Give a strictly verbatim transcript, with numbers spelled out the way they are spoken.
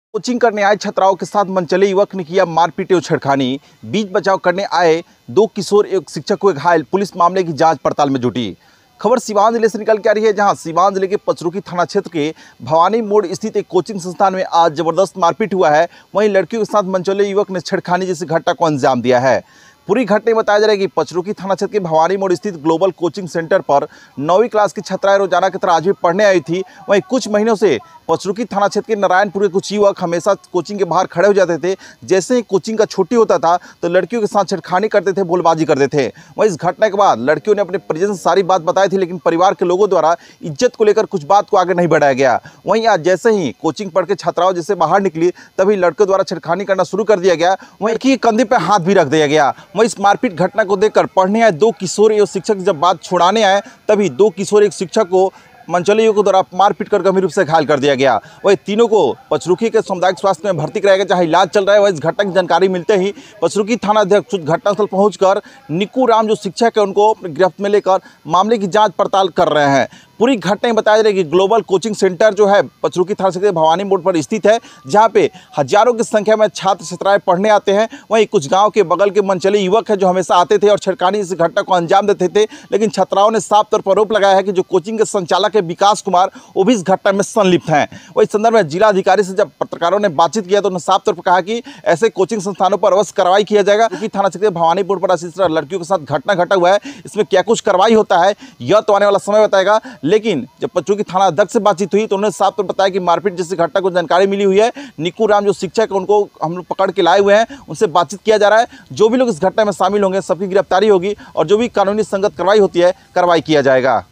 Coaching करने आए छात्राओं के साथ मनचले युवक ने किया मारपीट और छेड़खानी। बीच बचाव करने आए दो किशोर एक शिक्षक को घायल। पुलिस मामले की जांच पड़ताल में जुटी। खबर सीवान जिले से निकल के आ रही है, जहां सीवान जिले के पचरुखी थाना क्षेत्र के भवानी मोड़ स्थित एक कोचिंग संस्थान में आज जबरदस्त मारपीट हुआ है। वहीं लड़कियों के साथ मनचले युवक ने छेड़खानी जैसी घटना को अंजाम दिया है। पूरी घटना बताया जा रहा है कि पचरुखी थाना क्षेत्र के भवानी मोड़ स्थित ग्लोबल कोचिंग सेंटर पर नौवीं क्लास की छात्राएं रोजाना की तरह आज भी पढ़ने आई थी। वहीं कुछ महीनों से पचरुखी थाना क्षेत्र के नारायणपुर के कुछ युवक हमेशा कोचिंग के बाहर खड़े हो जाते थे। जैसे ही कोचिंग का छुट्टी होता था तो लड़कियों के साथ छेड़खानी करते थे, बोलबाजी करते थे। वहीं इस घटना के बाद लड़कियों ने अपने परिजन से सारी बात बताई थी, लेकिन परिवार के लोगों द्वारा इज्जत को लेकर कुछ बात को आगे नहीं बढ़ाया गया। वहीं आज जैसे ही कोचिंग पढ़ के छात्राओं जैसे बाहर निकली, तभी लड़कों द्वारा छेड़खानी करना शुरू कर दिया गया। वहीं लड़की के कंधे पर हाथ भी रख दिया गया। वहीं इस मारपीट घटना को देखकर पढ़ने आए दो किशोर एवं शिक्षक जब बात छुड़ाने आए, तभी दो किशोर एक शिक्षक को मनचले युवकों द्वारा मारपीट कर गंभीर रूप से घायल कर दिया गया। वही तीनों को पचरुखी के सामुदायिक स्वास्थ्य में भर्ती कराया गया, जहां इलाज चल रहा है। वही इस घटना की जानकारी मिलते ही पचरुखी थाना अध्यक्ष घटनास्थल पहुंचकर निक्कू राम जो शिक्षक है उनको गिरफ्त में लेकर मामले की जांच पड़ताल कर रहे हैं। पूरी घटना बताया जा रहा है कि ग्लोबल कोचिंग सेंटर जो है पचरुखी थाना क्षेत्र भवानी मोड़ पर स्थित है, जहां पे हजारों की संख्या में छात्र छात्राएं पढ़ने आते हैं। वहीं कुछ गांव के बगल के मनचले युवक हैं जो हमेशा आते थे और छेड़खानी इस घटना को अंजाम देते थे। लेकिन छात्राओं ने साफ तौर पर आरोप लगाया है कि जो कोचिंग के संचालक है विकास कुमार, वो भी इस घटना में संलिप्त हैं। वही संदर्भ में जिला अधिकारी से जब पत्रकारों ने बातचीत किया तो उन्होंने साफ तौर पर कहा कि ऐसे कोचिंग संस्थानों पर अवश्य कार्रवाई किया जाएगा। क्योंकि थाना क्षेत्र भवानी मोड़ पर इस तरह लड़कियों के साथ घटना घटा हुआ है, इसमें क्या कुछ कार्रवाई होता है यह तो आने वाला समय बताएगा। लेकिन जब चूंकि थाना अध्यक्ष से बातचीत हुई तो उन्होंने साफ तौर बताया कि मारपीट जैसी घटना को जानकारी मिली हुई है। निक्कू राम जो शिक्षक है उनको हम लोग पकड़ के लाए हुए हैं, उनसे बातचीत किया जा रहा है। जो भी लोग इस घटना में शामिल होंगे सबकी गिरफ्तारी होगी और जो भी कानूनी संगत कार्रवाई होती है कार्रवाई किया जाएगा।